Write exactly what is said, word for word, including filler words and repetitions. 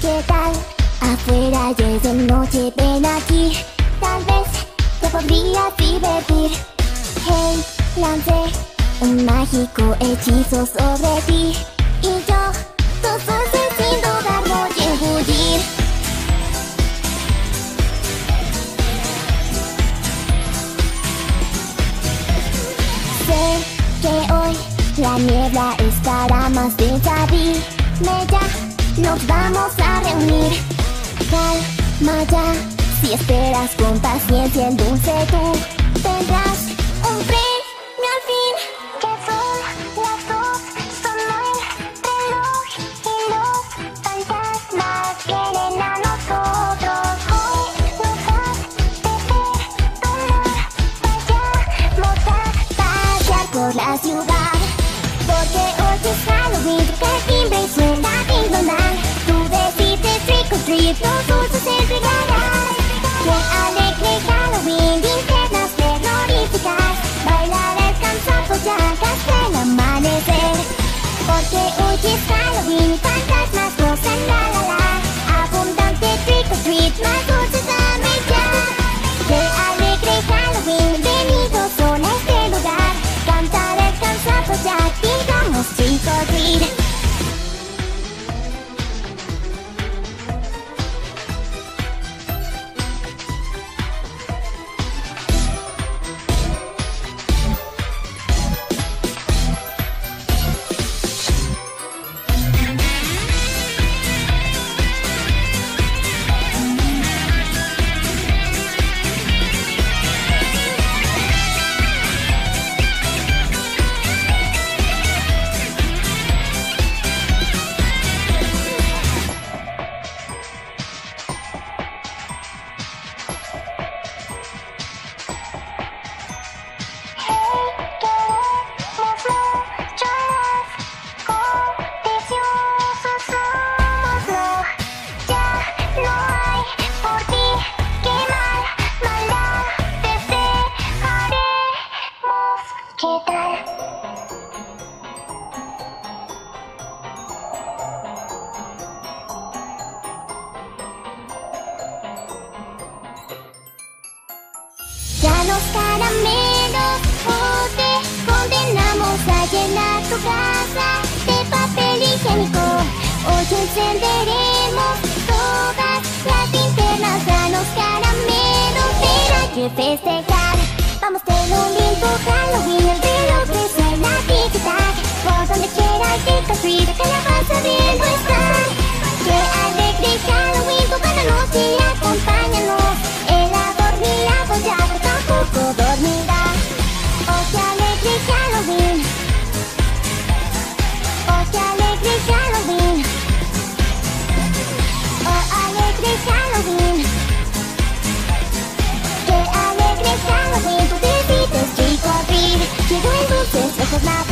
¿Qué tal? Afuera ya es de noche, ven aquí. Tal vez te podrías divertir. Hey, lancé un mágico hechizo sobre ti. Y yo, tus dulces sin dudar voy a engullir. Sé que hoy la niebla estará más densa. Dime ya, nos vamos a reunir. Calma ya, si esperas con paciencia el dulce tú tendrás un premio al fin. Que son las dos, sonó el reloj y los fantasmas vienen a nosotros. Hoy nos hace perdonar, vayamos a pasear por la ciudad. Porque hoy es Halloween, toca el timbre y suena Ding Dong Dang. Tú decides trick or treat, los dulces se entregarán. ¡Qué alegre Halloween! Linternas terroríficas, bailar alcanzando llagas hasta el amanecer. Porque hoy es Halloween, fantasmas gozan la la la. Abundante trick or treat, más dulces dame ya. ¡Qué alegre Halloween! Bienvenidos son a este lugar. Cantar alcanzando ya, digamos trick or treat. Los caramelos o te condenamos a llenar tu casa de papel higiénico. Hoy encenderemos todas las linternas. Ya los caramelos, pero hay que festejar. Vamos a tener un lindo Halloween, el reloj que suena tic-tac. Por donde quiera trick or treat, que la pasa bien no está. Qué alegre Halloween, toda la noche acompáñanos. El adormilado ya tampoco dormirá. Oh, qué alegre Halloween. Oh, qué alegre Halloween. Oh, alegre Halloween. Qué alegre Halloween. Tú decides trick or treat. Llegó el dulce, ojos